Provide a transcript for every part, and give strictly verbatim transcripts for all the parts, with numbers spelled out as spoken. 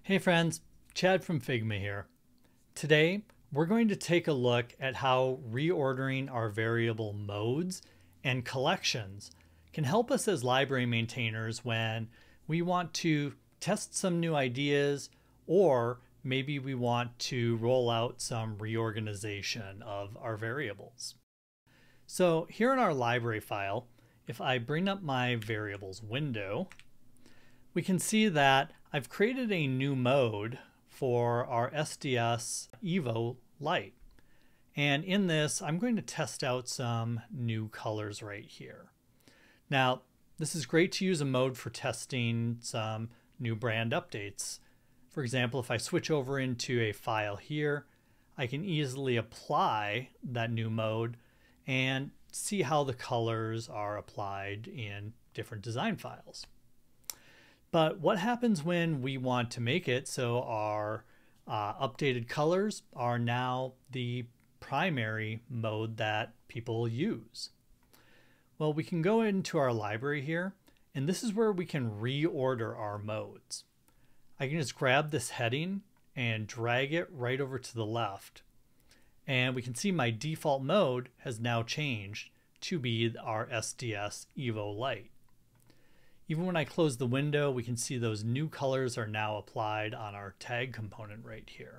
Hey friends, Chad from Figma here. Today, we're going to take a look at how reordering our variable modes and collections can help us as library maintainers when we want to test some new ideas, or maybe we want to roll out some reorganization of our variables. So here in our library file, if I bring up my variables window, we can see that I've created a new mode for our S D S Evo Light. And in this, I'm going to test out some new colors right here. Now, this is great to use a mode for testing some new brand updates. For example, if I switch over into a file here, I can easily apply that new mode and see how the colors are applied in different design files. But what happens when we want to make it so our uh, updated colors are now the primary mode that people use? Well, we can go into our library here, and this is where we can reorder our modes. I can just grab this heading and drag it right over to the left. And we can see my default mode has now changed to be our S D S Evo Light. Even when I close the window, we can see those new colors are now applied on our tag component right here.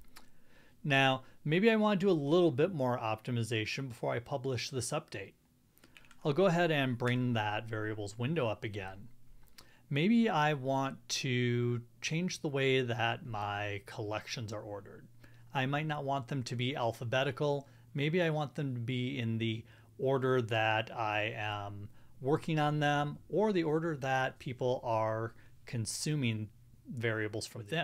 Now, maybe I want to do a little bit more optimization before I publish this update. I'll go ahead and bring that variables window up again. Maybe I want to change the way that my collections are ordered. I might not want them to be alphabetical. Maybe I want them to be in the order that I am working on them, or the order that people are consuming variables from within.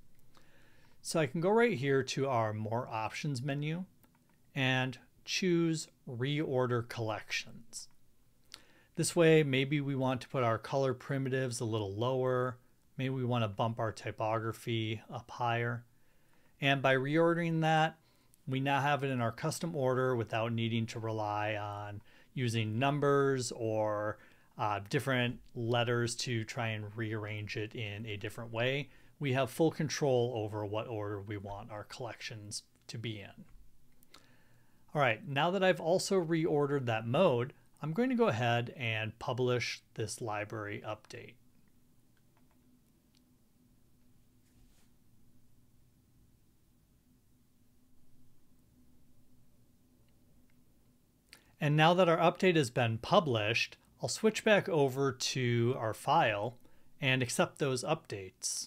So I can go right here to our More Options menu and choose Reorder Collections. This way, maybe we want to put our color primitives a little lower. Maybe we want to bump our typography up higher. And by reordering that, we now have it in our custom order without needing to rely on using numbers or uh, different letters to try and rearrange it in a different way. We have full control over what order we want our collections to be in. All right, now that I've also reordered that mode, I'm going to go ahead and publish this library update. And now that our update has been published, I'll switch back over to our file and accept those updates.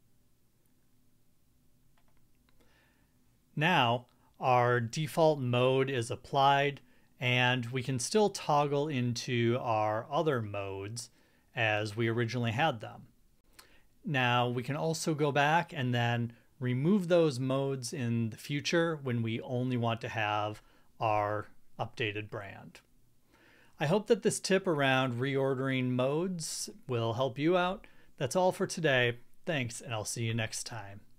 Now, our default mode is applied, and we can still toggle into our other modes as we originally had them. Now, we can also go back and then remove those modes in the future when we only want to have our updated brand. I hope that this tip around reordering modes will help you out. That's all for today. Thanks, and I'll see you next time.